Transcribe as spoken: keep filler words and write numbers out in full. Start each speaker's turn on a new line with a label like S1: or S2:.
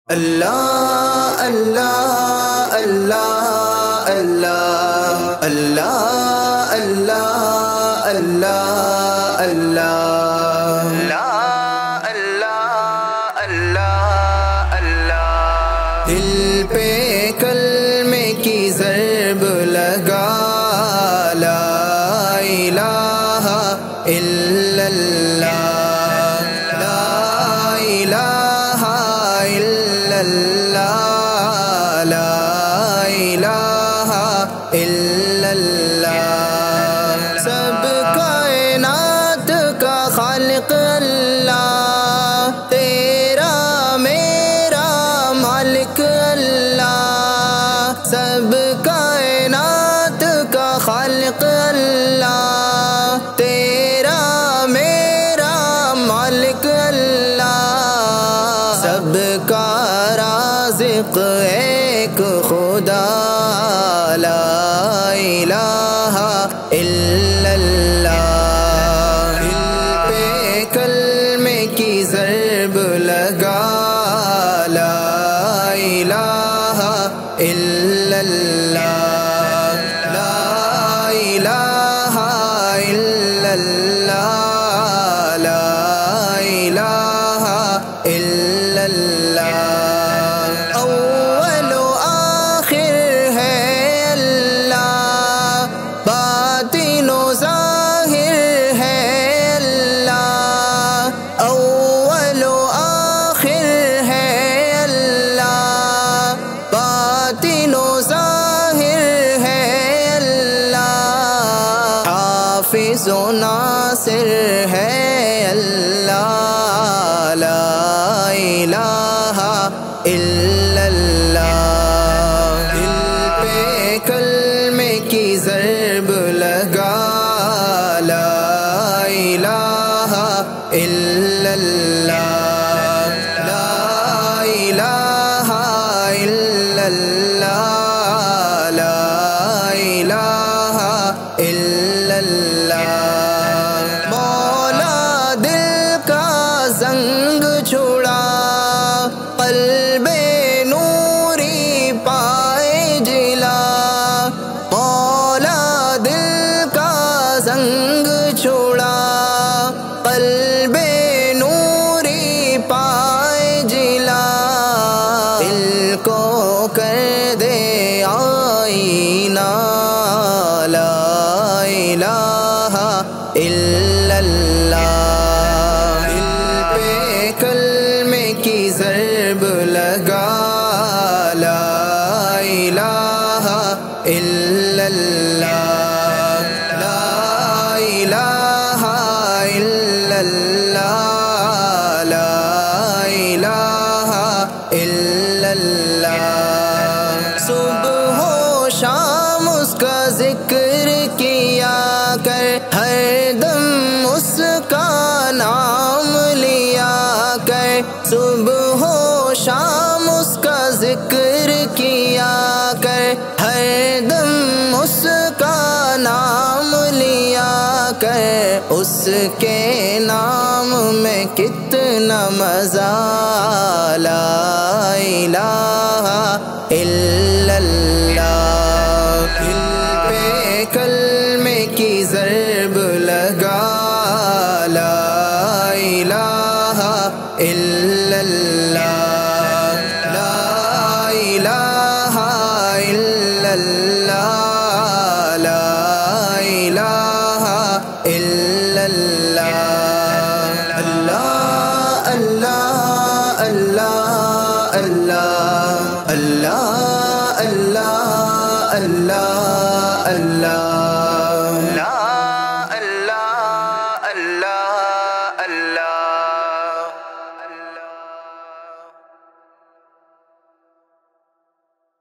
S1: اللہ اللہ اللہ اللہ اللہ اللہ اللہ اللہ اللہ اللہ اللہ دل پہ کلمے کی ضرب لگا لا الہ الا اللہ لا الہ الا اللہ لا الہ الا اللہ سب کائنات کا خالق اللہ تیرا میرا مالک اللہ سب کائنات کا خالق اللہ تیرا میرا مالک اللہ سب کا رازق ایک خدا لا الہ الا اللہ دل پہ کلمے کی ضرب لگا لا الہ الا اللہ لا الہ الا اللہ لا الہ الا اللہ اول و آخر ہے اللہ باطن و ظاہر ہے اللہ اول و آخر ہے اللہ باطن و ظاہر ہے اللہ حافظ و ناصر ہے اللہ لا الہ الا اللہ دل پہ کلمے کی ضرب لگا لا الہ الا اللہ لا الہ الا اللہ لا الہ الا اللہ مولا دل کا زنگ چھڑا قلب نوری پائے جلا مولا دل کا زنگ چھڑا قلب نوری پائے جلا دل کو کر دے آئینہ لا الہ الا اللہ دل پہ کلمے کی ضرب لگا لا الہ الا اللہ لا الہ الا اللہ لا الہ الا اللہ صبح و شام اس کا ذکر کیا کر ہر دم اس کا نام لیا کر صبح و شام اس کا ذکر کیا کر ہر دم اس کا نام لیا کر اس کے نام میں کتنا مزہ لا الہ الا اللہ دل پہ کلمے کی ضرب لگا لا الہ الا اللہ لا الہ الا اللہ لا الہ الا اللہ اللہ اللہ اللہ اللہ اللہ اللہ اللہ اللہ